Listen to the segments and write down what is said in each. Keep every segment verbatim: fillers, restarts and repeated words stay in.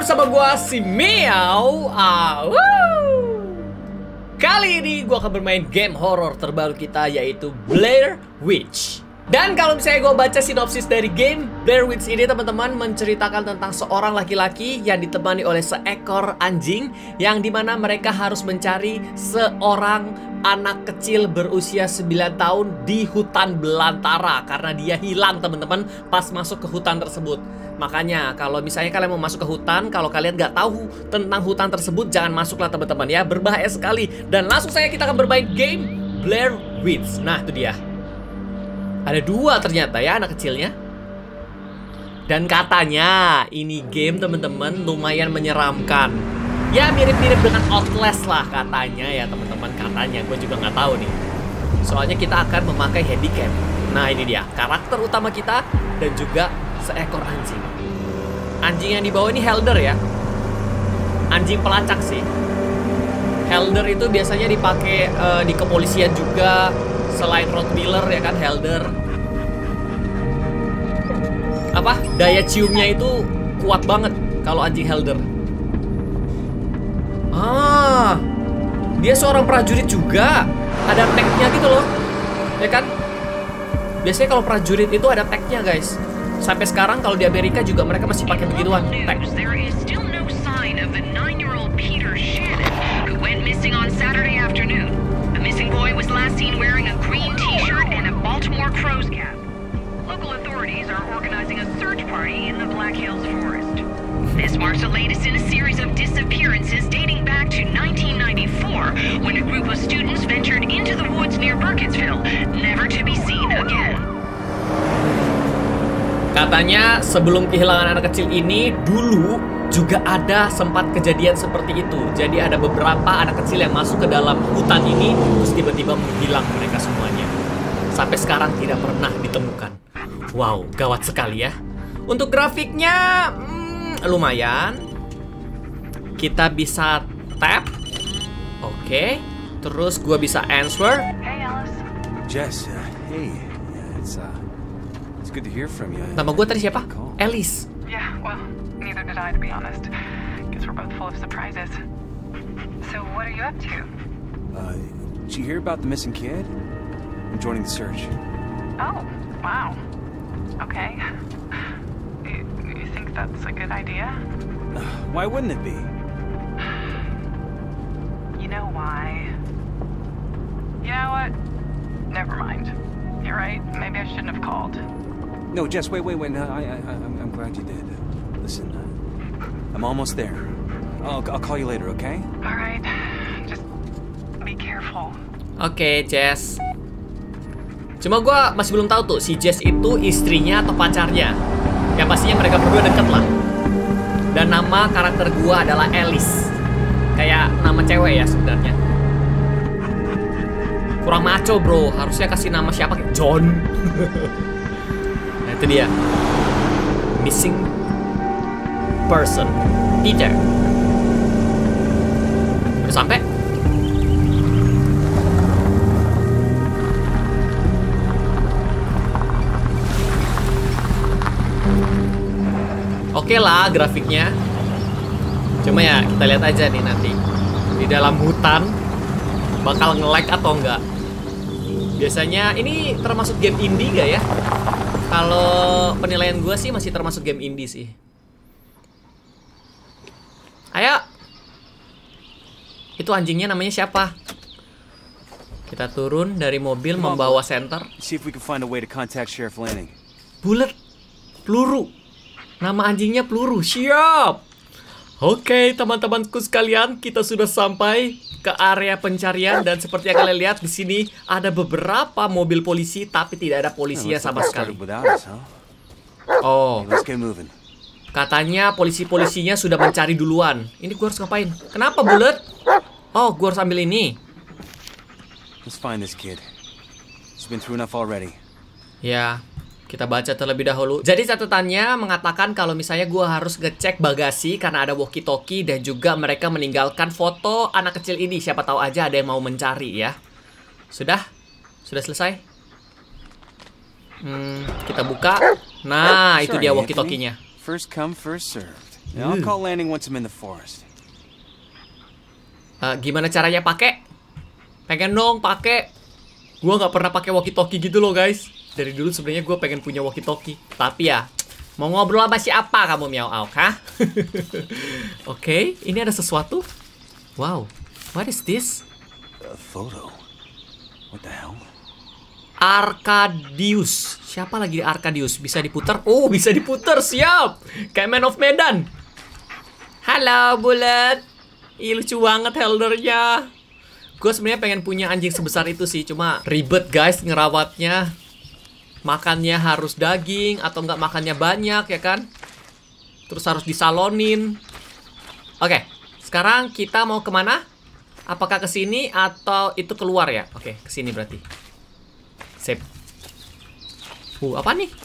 bersama gua si Meow. Ah, kali ini gua akan bermain game horror terbaru kita, yaitu Blair Witch. Dan kalau misalnya gue baca sinopsis dari game Blair Witch ini, teman-teman, menceritakan tentang seorang laki-laki yang ditemani oleh seekor anjing, yang dimana mereka harus mencari seorang anak kecil berusia sembilan tahun di hutan belantara karena dia hilang, teman-teman, pas masuk ke hutan tersebut. Makanya kalau misalnya kalian mau masuk ke hutan, kalau kalian nggak tahu tentang hutan tersebut, jangan masuklah, teman-teman, ya, berbahaya sekali. Dan langsung saja kita akan bermain game Blair Witch. Nah, itu dia. Ada dua ternyata ya anak kecilnya. Dan katanya ini game, teman-teman, lumayan menyeramkan. Ya mirip-mirip dengan Outlast lah katanya ya, teman-teman. Katanya, gue juga nggak tahu nih. Soalnya kita akan memakai handycam. Nah, ini dia karakter utama kita dan juga seekor anjing. Anjing yang dibawa ini Helder ya. Anjing pelacak sih. Helder itu biasanya dipakai uh, di kepolisian juga. Selain Rottweiler ya kan, Helder. Apa? Daya ciumnya itu kuat banget kalau anjing Helder. Ah, dia seorang prajurit juga. Ada tagnya gitu loh, ya kan? Biasanya kalau prajurit itu ada tagnya, guys. Sampai sekarang kalau di Amerika juga mereka masih pakai begituan tag. Missing boy was last seen wearing a green t-shirt and a Baltimore Crows cap. Local authorities are organizing a search party in the Black Hills Forest. This marks the latest in a series of disappearances dating back to nineteen ninety-four, when a group of students ventured into the woods near Burkittsville, never to be seen again. Katanya sebelum kehilangan anak kecil ini, dulu juga ada sempat kejadian seperti itu. Jadi ada beberapa anak kecil yang masuk ke dalam hutan ini, terus tiba-tiba menghilang mereka semuanya. Sampai sekarang tidak pernah ditemukan. Wow, gawat sekali ya. Untuk grafiknya hmm, lumayan. Kita bisa tap. Oke, okay. Terus gua bisa answer. Hey Alice. Jess, uh, hey. Yeah, it's uh, it's good to hear from you. Nama gua tadi siapa? Alice. Yeah, well, neither did I, to be honest. Guess we're both full of surprises. So, what are you up to? Uh, did you hear about the missing kid? I'm joining the search. Oh, wow. Okay. You, you think that's a good idea? Uh, why wouldn't it be? You know why? You know what? Never mind. You're right. Maybe I shouldn't have called. No, Jess, wait, wait, wait. No, I, I, I'm, I'm glad you did. Listen, uh, I'm almost there. I'll, I'll call you later, okay? All right. Just be careful. Oke, okay, Jess. Cuma gue masih belum tahu tuh si Jess itu istrinya atau pacarnya. Yang pastinya mereka berdua deket lah. Dan nama karakter gue adalah Alice. Kayak nama cewek ya sebenarnya. Kurang maco, bro. Harusnya kasih nama siapa kayak John. Nah, itu dia. Missing person Peter. Udah sampai? Oke lah grafiknya. Cuma ya kita lihat aja nih nanti di dalam hutan bakal nge-lag atau enggak. Biasanya ini termasuk game indie gak ya? Kalau penilaian gue sih masih termasuk game indie sih. Ayo. Itu anjingnya namanya siapa? Kita turun dari mobil membawa senter. See if we can find a way to contact Sheriff Lanning. Bullet. Peluru. Nama anjingnya Peluru. Siap. Oke, teman-temanku sekalian, kita sudah sampai ke area pencarian dan seperti yang kalian lihat di sini ada beberapa mobil polisi tapi tidak ada polisinya sama sekali. Oh. Katanya polisi-polisinya sudah mencari duluan. Ini gue harus ngapain? Kenapa, Bullet? Oh, gue harus ambil ini. Let's find this kid. He's been through enough already. Ya, kita baca terlebih dahulu. Jadi catatannya mengatakan kalau misalnya gue harus ngecek bagasi karena ada walkie-talkie dan juga mereka meninggalkan foto anak kecil ini. Siapa tahu aja ada yang mau mencari ya. Sudah? Sudah selesai? Hmm, kita buka. Nah, itu dia walkie-talkie-nya. First come, first served. Now I'll call landing once I'm in the forest. Uh, gimana caranya pakai? Pengen dong pakai. Gua nggak pernah pakai walkie-talkie gitu loh guys. Dari dulu sebenarnya gue pengen punya walkie-talkie. Tapi ya, mau ngobrol sama siapa kamu Miao Auk, hah? Oke, okay, ini ada sesuatu. Wow, what is this? A photo. What the hell? Arkadius. Siapa lagi Arkadius? Bisa diputar? Oh, bisa diputar, siap. Kayak Man of Medan. Halo, Bullet. Ih, lucu banget holdernya. Gue sebenarnya pengen punya anjing sebesar itu sih, cuma ribet guys ngerawatnya. Makannya harus daging atau enggak makannya banyak ya kan? Terus harus disalonin. Oke, sekarang kita mau kemana? Apakah ke sini atau itu keluar ya? Oke, ke sini berarti. Sip. Uh, apa nih?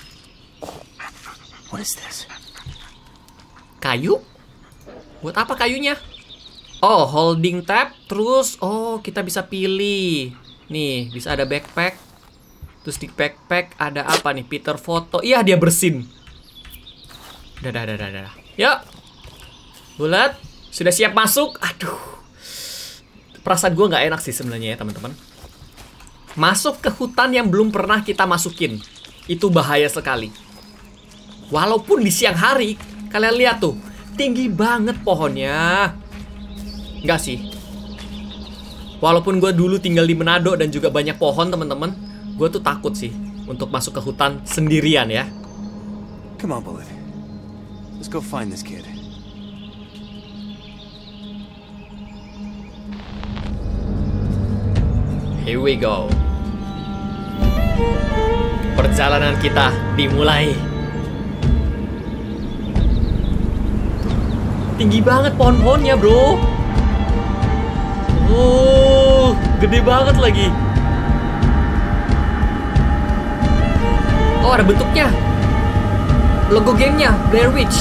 What is this? Kayu? Buat apa kayunya? Oh, holding tab. Terus, oh kita bisa pilih. Nih, bisa ada backpack. Terus di backpack ada apa nih? Peter foto. Iya, dia bersin. Dadah, dadah, dadah. Yuk. Bullet, sudah siap masuk? Aduh. Perasaan gue nggak enak sih sebenarnya ya, teman-teman. Masuk ke hutan yang belum pernah kita masukin. Itu bahaya sekali. Walaupun di siang hari, kalian lihat tuh. Tinggi banget pohonnya. Enggak sih. Walaupun gue dulu tinggal di Manado dan juga banyak pohon teman-teman, gue tuh takut sih untuk masuk ke hutan sendirian ya. Come on, Bullet. Let's go find this kid. Here we go. Perjalanan kita dimulai. Tinggi banget pohon-pohonnya, bro. Oh, gede banget lagi. Oh, ada bentuknya. Logo gamenya, Blair Witch.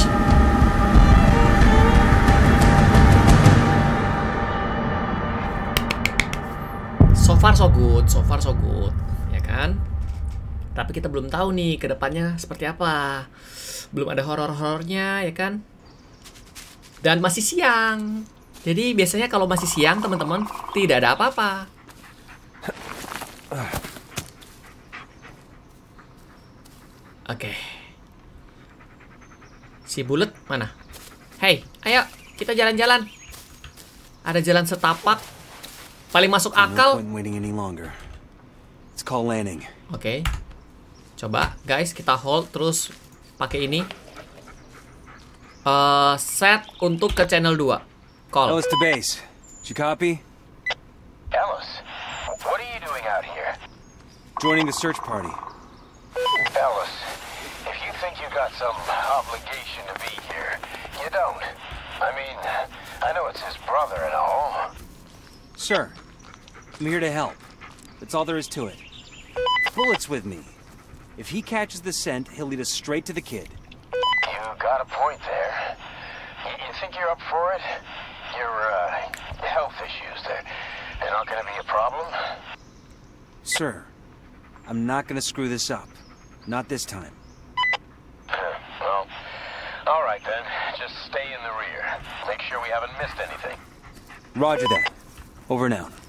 So far so good, so far so good, ya kan? Tapi kita belum tahu nih ke depannya seperti apa. Belum ada horor-horornya, ya kan? Dan masih siang. Jadi biasanya kalau masih siang teman-teman tidak ada apa-apa. Oke. Si Bullet mana? Hey, ayo kita jalan-jalan. Ada jalan setapak. Paling masuk akal. Oke. Coba guys kita hold terus pakai ini. Uh, set untuk ke channel dua. Call. Ellis to base. Did you copy? Ellis, what are you doing out here? Joining the search party. Ellis, if you think you got some obligation to be here, you don't. I mean, I know it's his brother and all. Sir, I'm here to help. That's all there is to it. Bullet's with me. If he catches the scent, he'll lead us straight to the kid. You got a point there. You, you think you're up for it? Your uh, health issues, they're, they're not going to be a problem? Sir, I'm not going to screw this up. Not this time. Well, all right then. Just stay in the rear. Make sure we haven't missed anything. Roger that. Over and out.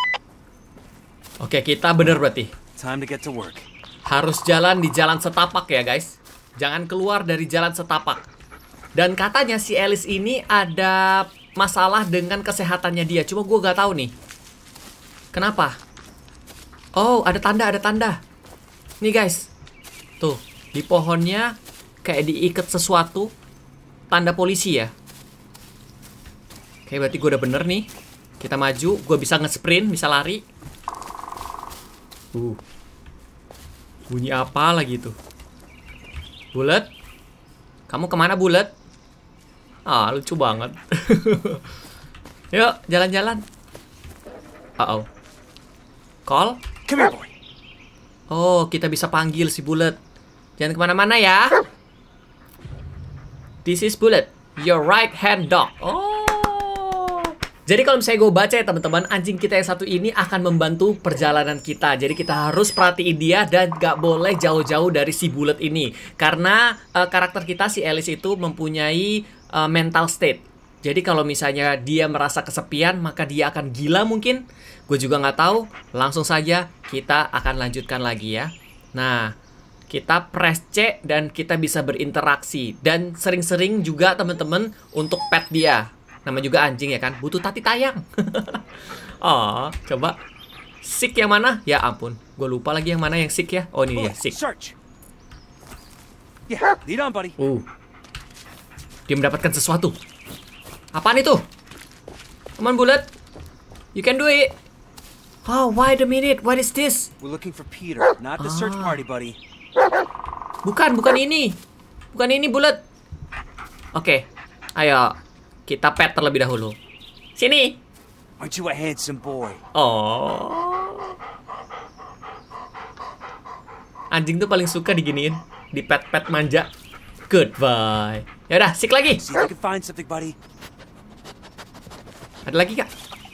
Oke, kita bener berarti. Time to get to work. Harus jalan di jalan setapak ya guys. Jangan keluar dari jalan setapak. Dan katanya si Ellis ini ada masalah dengan kesehatannya dia. Cuma gue gak tahu nih. Kenapa? Oh, ada tanda, ada tanda. Nih guys. Tuh, di pohonnya kayak diikat sesuatu. Tanda polisi ya. Oke, berarti gue udah bener nih. Kita maju, gue bisa nge-sprint, bisa lari. Uh. Bunyi apa lagi tuh? Bullet? Kamu kemana, Bullet? Ah, lucu banget. Yuk, jalan-jalan. Uh-oh. Call? Come here, boy. Oh, kita bisa panggil si Bullet. Jangan kemana-mana ya. This is Bullet, your right hand dog. Oh. Jadi kalau misalnya gue baca ya teman-teman, anjing kita yang satu ini akan membantu perjalanan kita. Jadi kita harus perhatiin dia dan gak boleh jauh-jauh dari si Bullet ini. Karena uh, karakter kita si Ellis itu mempunyai uh, mental state. Jadi kalau misalnya dia merasa kesepian, maka dia akan gila mungkin. Gue juga nggak tahu. Langsung saja kita akan lanjutkan lagi ya. Nah, kita press C dan kita bisa berinteraksi. Dan sering-sering juga teman-teman untuk pet dia. Nama juga anjing ya kan, butuh tati tayang. Oh, coba. Sick yang mana? Ya ampun, gue lupa lagi yang mana yang sick ya. Oh ini dia, sick. Search. Yeah, lead on, buddy. Uh, dia mendapatkan sesuatu. Apaan itu? Come on, Bullet. You can do it. Oh, wait a minute. What is this? We're looking for Peter, not the search party, buddy. Bukan, bukan ini. Bukan ini, Bullet. Oke, ayo. Kita pet terlebih dahulu. Sini. Aren't you a handsome boy? Oh. Anjing tuh paling suka diginiin. Di pet-pet manja. Goodbye. Yaudah, sik lagi. See if you can find something, buddy. Ada lagi kak?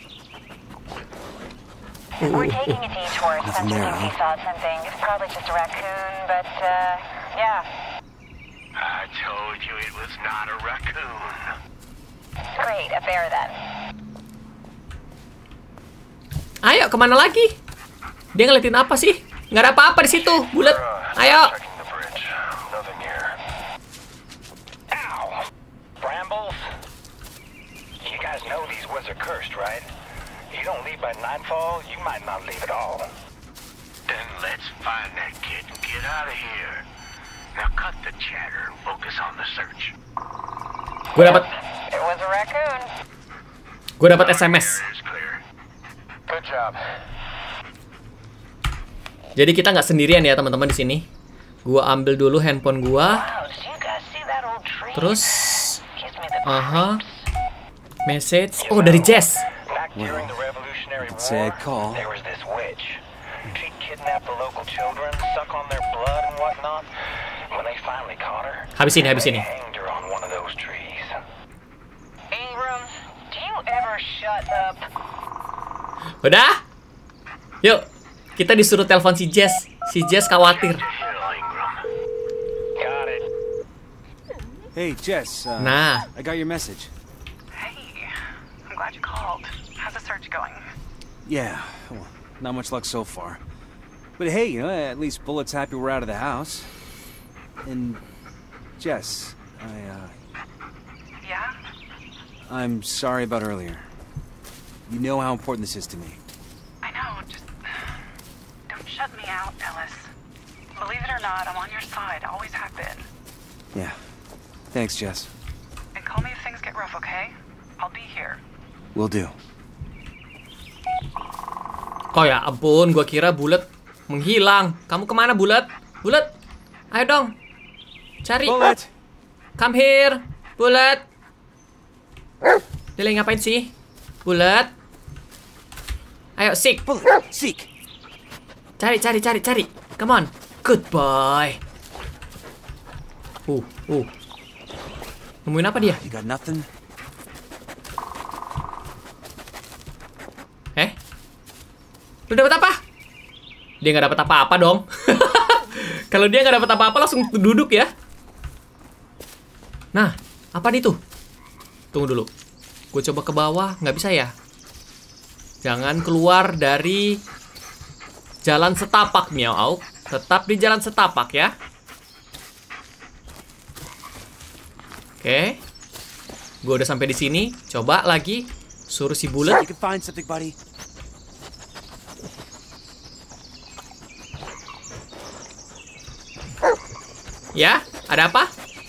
We're taking a detour. Nothing there, huh? We saw something. It's probably just a raccoon, but uh, yeah. I told you it was not a raccoon. Great, a bear then. Ayo, kemana lagi? Dia ngeliatin apa sih? Nggak ada apa-apa di situ, Bulet. Ayo. Checking the bridge. Nothing here. Ow! Brambles? You guys know these woods are cursed, right? You don't leave by nightfall, you might not leave at all. Then let's find that kid and get out of here. Now cut the chatter and focus on the search. Gue dapat, It was a raccoon. gue dapat S M S. Is clear. Good job. Jadi kita nggak sendirian ya teman-teman di sini. Gua ambil dulu handphone gua. Wow, did you guys see that old tree? Terus, Gives me the aha, message. Oh dari Jess. Back during the Revolutionary could say War, I'd call. there was this witch. She'd kidnap the local children, suck on their blood and whatnot. When they finally caught her, Habis ini, habis they ini. hanged her on one of those trees. Ingram, do you ever shut up? Udah? Yuk, kita disuruh telepon si Jess. Si Jess khawatir. To hell, Ingram. Got it. Hey, Jess. Uh, Nah, I got your message. Hey, I'm glad you called. How's the search going? Yeah, well, not much luck so far. But hey, you know, at least Bullet's happy we're out of the house. And Jess, I, uh, Yeah? I'm sorry about earlier. You know how important this is to me. I know, just don't shut me out, Ellis. Believe it or not, I'm on your side, always have been. Yeah. Thanks, Jess. And call me if things get rough, okay? I'll be here. Will do. oh ya ampun, gua kira Bulet menghilang. Kamu kemana Bulet? Bulet, ayo dong, cari. Bullet! Come here, Bulet. Dia lagi ngapain sih? Bulet. Ayo, Sik. Bullet! Seek! Cari, cari, cari, cari. Come on. Goodbye. Uh, uh. Nemuin apa dia? You got nothing? Eh? Lu dapat apa? Dia nggak dapat apa-apa dong. Kalau dia nggak dapat apa-apa langsung duduk ya. Nah, apa nih tuh? Tunggu dulu. Gue coba ke bawah, nggak bisa ya? Jangan keluar dari jalan setapak, Miao. Tetap di jalan setapak ya. Oke. Gue udah sampai di sini. Coba lagi suruh si Bullet. You can find something, buddy. Ya, ada apa?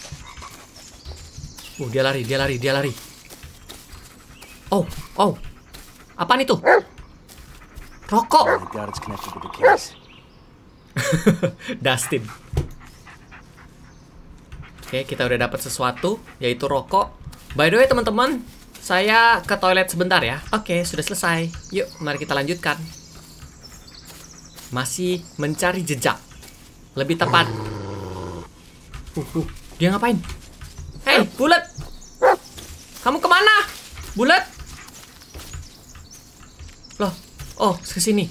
Uh, dia lari, dia lari, dia lari. Oh, oh. Apaan itu? Rokok. Oh my god, it's connected to the case. Dustin. Oke, kita udah dapat sesuatu, yaitu rokok. By the way, teman-teman, saya ke toilet sebentar ya. Oke, sudah selesai. Yuk, mari kita lanjutkan. Masih mencari jejak. Lebih tepat. Uh, uh, dia ngapain? Hei, Bullet! Kamu kemana? Bullet? Loh, oh, ke sini.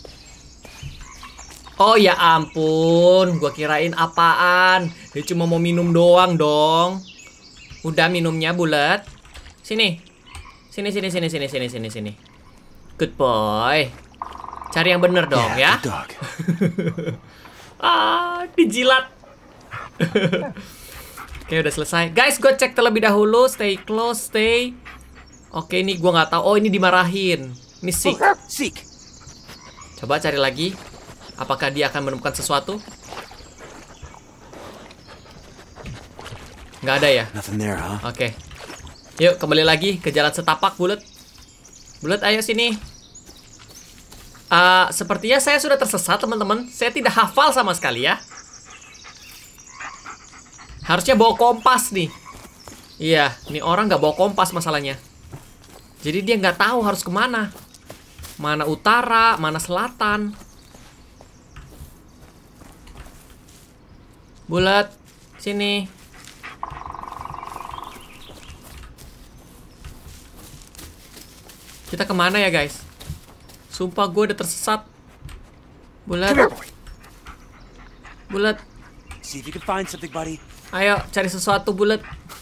Oh ya ampun, gua kirain apaan. Dia cuma mau minum doang dong. Udah minumnya, Bulat. Sini. Sini, sini, sini, sini, sini, sini, sini. Good boy. Cari yang bener dong, Yeah, ya. good dog. Ah, dijilat. Oke, udah selesai. Guys, gue cek terlebih dahulu. Stay close, stay. Oke, ini gue nggak tahu. Oh, ini dimarahin. Ini Seek. Seek. Coba cari lagi. Apakah dia akan menemukan sesuatu? Nggak ada ya? Nothing there, huh? Oke. Yuk, kembali lagi ke jalan setapak, Bulat. Bulat, ayo sini. Uh, sepertinya saya sudah tersesat, teman-teman. Saya tidak hafal sama sekali ya. Harusnya bawa kompas nih. Iya, ini orang nggak bawa kompas masalahnya. Jadi dia nggak tahu harus kemana. Mana utara, mana selatan. Bulat, sini. Kita kemana ya, guys? Sumpah gue udah tersesat. Bulat. Bulat. See if you can find something, buddy. Ayo, cari sesuatu, Bulat.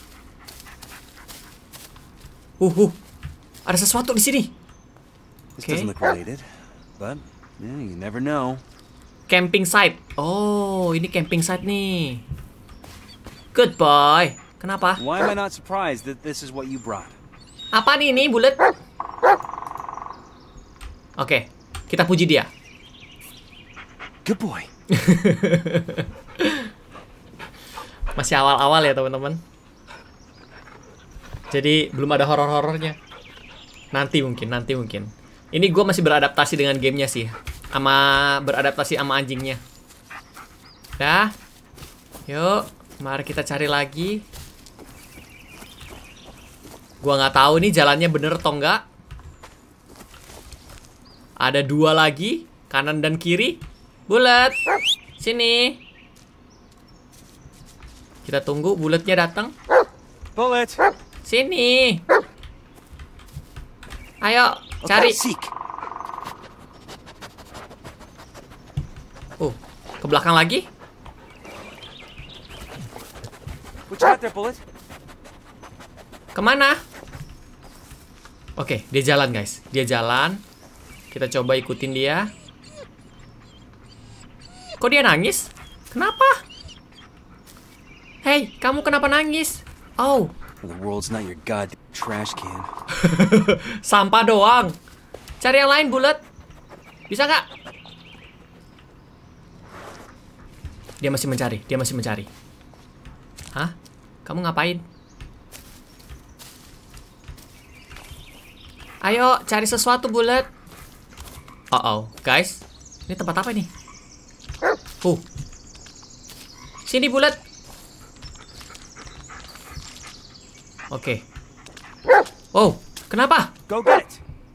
Uh, uh. Ada sesuatu di sini. This Okay. doesn't look related, but yeah, you never know. Camping site. Oh, ini camping site nih. Good boy. Kenapa? Why am I not surprised that this is what you brought? Apa nih ini, Bulat? Oke, kita puji dia. Good boy. Masih awal-awal ya, teman-teman. Jadi belum ada horor-horornya. Nanti mungkin, nanti mungkin. Ini gue masih beradaptasi dengan gamenya sih, sama beradaptasi sama anjingnya. Dah, yuk, mari kita cari lagi. Gua nggak tahu nih jalannya bener atau enggak. Ada dua lagi, kanan dan kiri. Bulat, sini. Kita tunggu bulatnya datang. Bullet. Sini. Ayo, cari. Seek. Oh, ke belakang lagi. What you got there, Bullet? Kemana? Oke, dia jalan, guys. Dia jalan. Kita coba ikutin dia. Kok dia nangis? Kenapa? Hei, kamu kenapa nangis? Oh, The world's not your goddamn trash can. sampah doang. Cari yang lain, Bulat. Bisa nggak? Dia masih mencari. Dia masih mencari. Hah? Kamu ngapain? Ayo, cari sesuatu, Bulat. Oh, oh, guys. Ini tempat apa nih? Uh. Sini, Bulat. Oke. Oh, kenapa? Go get it.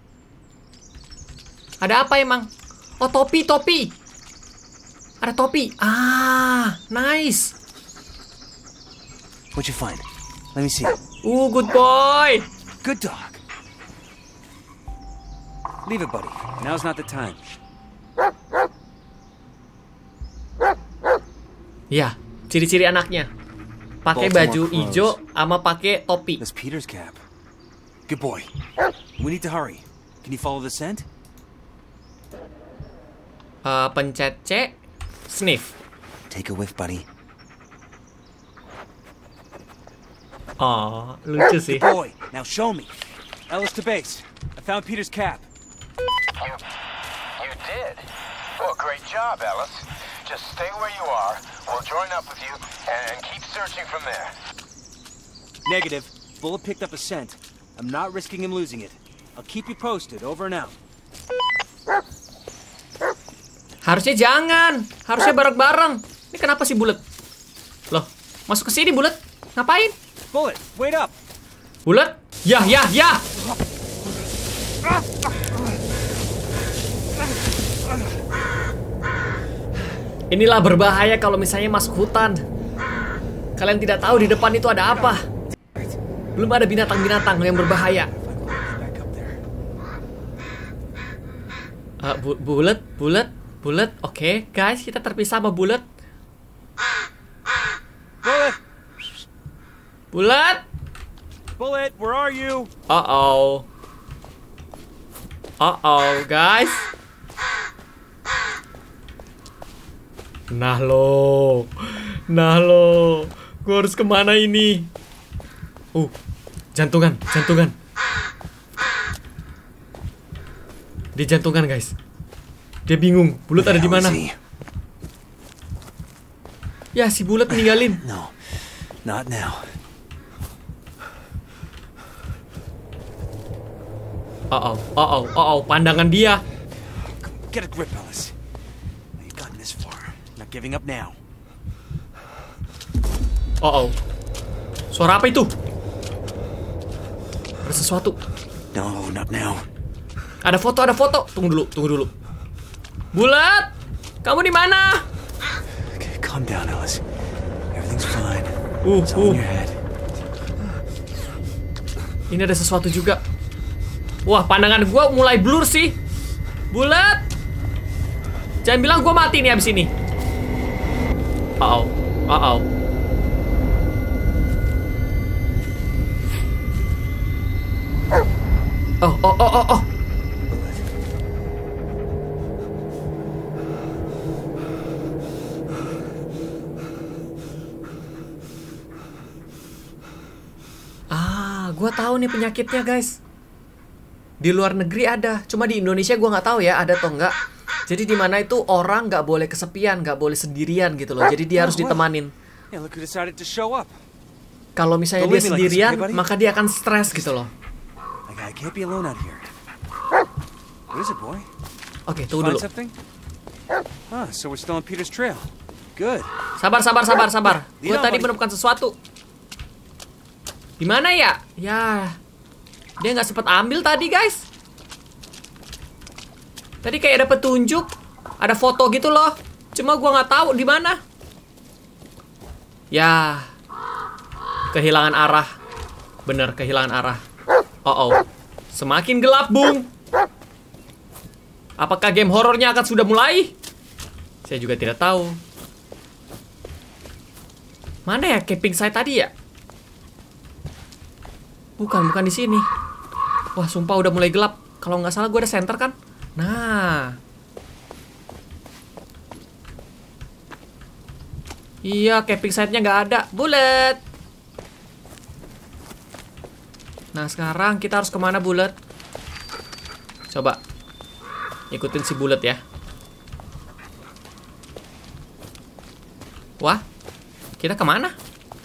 Ada apa emang? Oh, topi, topi. Ada topi. Ah, nice. What'd you find? Let me see. Uh, good boy. Good dog. Leave it, buddy. Now's not the time. Ya, ciri-ciri anaknya. Pakai baju hijau sama pakai topi. That's Peter's cap. Good boy. We need to hurry. Can you follow the scent? Uh, pencet C, sniff. Take a whiff, buddy. Oh, lucu sih. Good boy. Now show me. Ellis to base. I found Peter's cap. You, you did? Well, great job, Ellis. Just stay where you are. We'll join up with you and keep searching from there. Negative. Bullet picked up a scent. I'm not risking him losing it. I'll keep you posted. Over and out. Harusnya jangan. Harusnya bareng-bareng. Ini kenapa sih Bulat? Loh, masuk ke sini Bulat. Ngapain? Bullet, wait up. Bulat? Ya, ya, ya. Inilah berbahaya kalau misalnya masuk hutan. Kalian tidak tahu di depan itu ada apa. Belum ada binatang-binatang yang berbahaya. Uh, bu bulet, bulet, bulet. Oke, okay, guys, kita terpisah sama bulet. Bullet. Bulet. Bullet, where are you? Uh-oh. Uh-oh, guys. Nah lo. Nah lo. Gue harus kemana ini? Uh, jantungan, jantungan. Dia jantungan, guys. Dia bingung. Bulat ada di mana? Ya, si Bulat meninggalin. No, not now. Uh-oh, uh-oh, uh-oh, pandangan dia. Get a grip, Alice. You've gotten this far. Not giving up now. Uh-oh. Suara apa itu? Ada sesuatu. No, not now. Ada foto, ada foto. Tunggu dulu, tunggu dulu. Bulat, kamu di mana? Okay, calm down, Alice. Everything's fine. Uh, It's all uh. in your head. Ini ada sesuatu juga. Wah, pandangan gua mulai blur sih. Bulat, jangan bilang gua mati nih abis ini. Uh-oh, uh-oh. Oh, oh, oh, oh, oh. Ah, gua tahu nih penyakitnya, guys. Di luar negeri ada, cuma di Indonesia gua nggak tahu ya ada atau enggak. Jadi di mana itu orang nggak boleh kesepian, nggak boleh sendirian gitu loh. Jadi dia harus ditemanin. Yeah, look who decided to show up. Kalau misalnya dia sendirian, maka dia akan stres gitu loh. I can't be alone out here. What is it, boy? Oke, tunggu dulu. Find something? Ah, so we're still on Peter's trail. Good. Sabar, sabar, sabar, sabar. Gue tadi menemukan sesuatu. Di mana ya? Ya, dia nggak sempat ambil tadi, guys. Tadi kayak ada petunjuk, ada foto gitu loh. Cuma gua nggak tahu di mana. Ya, kehilangan arah. Bener, kehilangan arah. Oh, oh. Semakin gelap, Bung. Apakah game horornya akan sudah mulai? Saya juga tidak tahu. Mana ya camping site tadi ya? Bukan, bukan di sini. Wah, sumpah udah mulai gelap. Kalau nggak salah gue ada center kan? Nah. Iya, camping site-nya nggak ada. Bulat. Nah, sekarang kita harus kemana, Bulat? Coba ikutin si Bulat ya. Wah, kita kemana?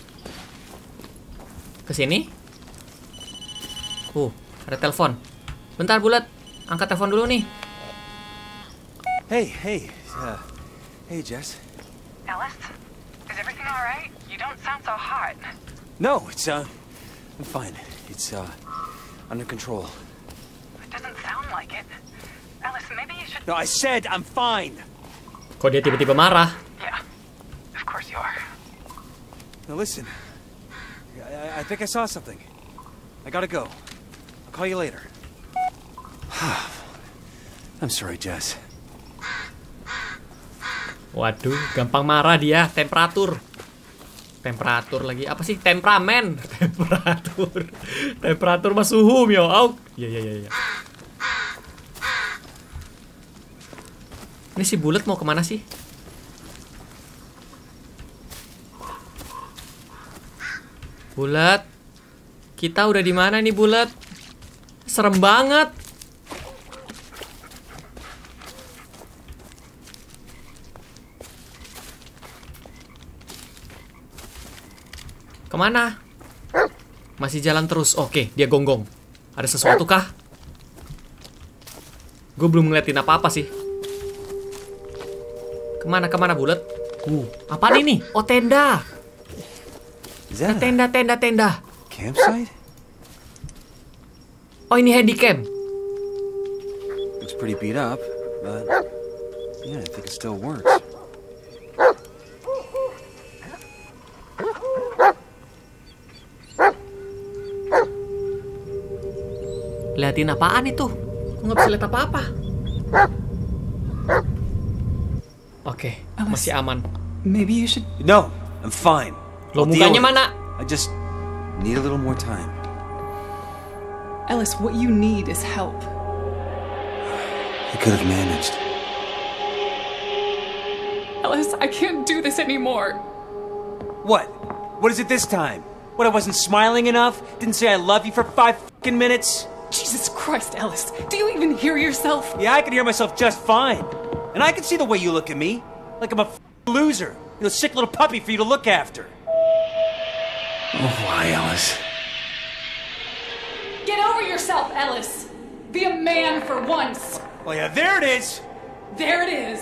Ke sini? Uh, ada telepon. Bentar, Bulat. Angkat telepon dulu nih. Hey, hey, uh, hey, Jess. Ellis, is everything all right? You don't sound so hot. No, it's uh, I'm fine. It's uh, under control. It doesn't sound like it. Ellis, maybe you should... No, I said I'm fine. Kok dia tiba-tiba marah? Yeah, of course you are. Now listen, I, I think I saw something. I gotta go. I'll call you later. I'm sorry, Jess. Waduh, gampang marah dia. Temperatur. Temperatur lagi. Apa sih? Temperamen. Temperatur. Temperatur mah suhu, mio. Au. Iya, iya, iya. Ini si Bulat mau kemana sih? Bulat. Kita udah di mana nih, Bulat? Serem banget. Kemana? Masih jalan terus. Oke, dia gonggong. Ada sesuatu kah? Gue belum ngeliatin apa-apa sih. Kemana, kemana, Bulat? Uh, apaan ini? Oh, tenda. Tenda, tenda, tenda. Campsite? Oh, ini handycam. Looks pretty beat up, but yeah, I think it still works. Liatin apaan itu? Gue nggak bisa lihat apa-apa. Oke, masih aman. Maybe you should. No, I'm fine. Lo mukanya mana? I just need a little more time. Ellis, what you need is help. I could have managed. Ellis, I can't do this anymore. What? What is it this time? What, I wasn't smiling enough? Didn't say I love you for five fucking minutes? Jesus Christ, Ellis. Do you even hear yourself? Yeah, I can hear myself just fine. And I can see the way you look at me. Like I'm a f***ing loser. You're a sick little puppy for you to look after. Oh, why, Ellis? Get over yourself, Ellis. Be a man for once. Well, yeah, there it is. There it is.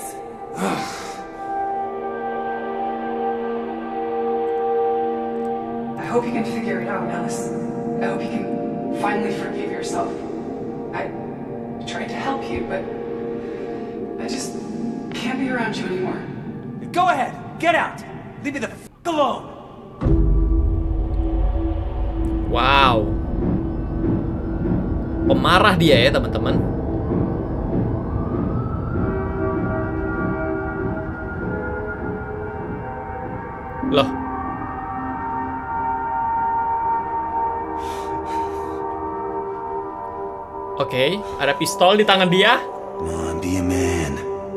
I hope you can figure it out, Ellis. I hope you can finally forgive yourself. I tried to help you, but I just can't be around you anymore. Go ahead. Get out. Leave me the f*** alone. Wow. Pemarah dia ya, teman-teman. Loh. Oke, okay, ada pistol di tangan dia. Come on, be a man.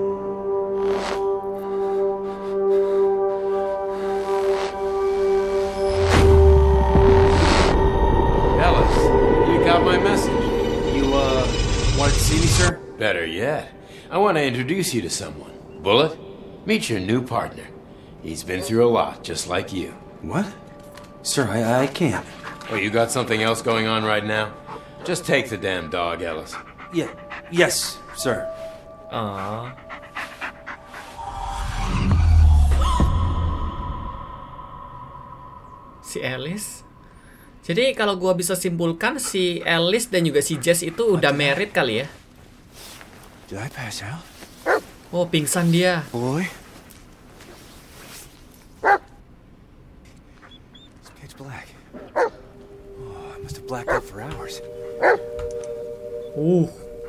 Ellis, you got my message. You, uh, wanted to see me, sir? Better yet, I want to introduce you to someone. Bullet, meet your new partner. He's been through a lot, just like you. What? Sir, I, I can't. Oh, you got something else going on right now? Just take the damn dog, Ellis. Yeah, yes, sir. Ah. Si Ellis. Jadi kalau gua bisa simpulkan si Ellis dan juga si Jess itu udah married kali ya. Did I pass out? Oh, pingsan dia. Boy? It's pitch black. Oh, I must have blacked out for hours. Uh.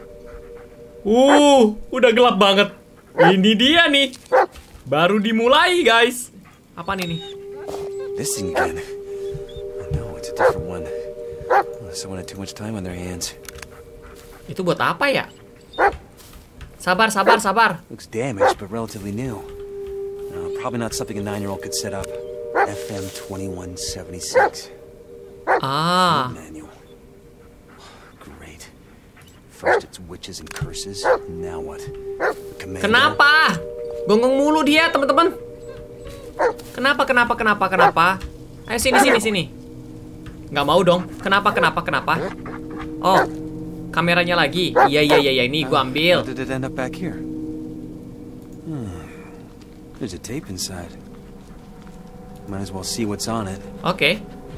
Uh, udah gelap banget. Ini dia nih. Baru dimulai, guys. Apa nih nih? This thing again. Oh no, it's a different one. Oh, someone had too much time on their hands. Itu buat apa ya? Sabar, sabar, sabar. Looks damaged, but relatively new. No, probably not something a nine-year-old could set up. F M twenty-one seventy-six. Ah. Manual. Great. First it's witches and curses. Now what? Commando. Kenapa? Gonggong mulu dia, teman-teman. Kenapa, kenapa, kenapa, kenapa? Ayo sini, sini, sini. Nggak mau dong. Kenapa, kenapa, kenapa? Oh, kameranya lagi. Iya, iya, iya, ini gua ambil. How did it end up back here? Hmm. There's a tape inside. Might as well see what's on it. Oke. Okay.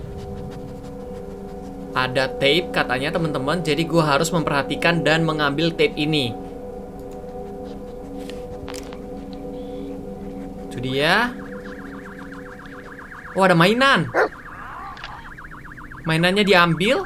Ada tape katanya, teman-teman. Jadi gua harus memperhatikan dan mengambil tape ini. Itu dia. Oh, ada mainan. Mainannya diambil.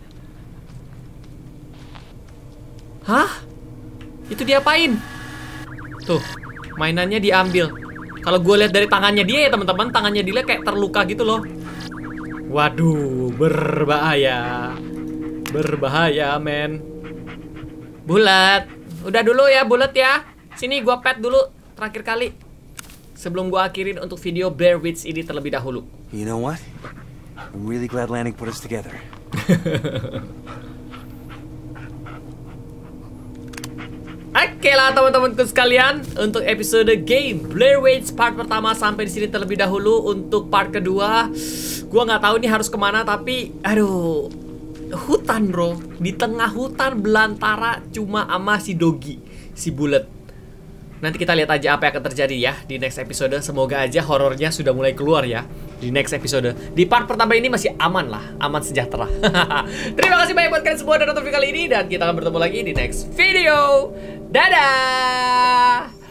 Hah? Itu diapain? Tuh, mainannya diambil. Kalau gue lihat dari tangannya dia ya teman-teman, tangannya dia kayak terluka gitu loh. Waduh, berbahaya. Berbahaya, men. Bulat. Udah dulu ya, Bulat ya. Sini gue pet dulu terakhir kali. Sebelum gue akhirin untuk video Blair Witch ini terlebih dahulu. You know what? I'm really glad Lanning put us together. Oke lah teman-temanku sekalian, untuk episode game Blair Witch part pertama sampai di sini terlebih dahulu. Untuk part kedua, gua nggak tahu nih harus kemana, tapi aduh, hutan bro, di tengah hutan belantara cuma ama si Dogi, si Bullet. Nanti kita lihat aja apa yang akan terjadi ya di next episode. Semoga aja horornya sudah mulai keluar ya di next episode. Di part pertama ini masih aman lah, aman sejahtera. Terima kasih banyak buat kalian semua udah nonton video kali ini, dan kita akan bertemu lagi di next video. Dadah.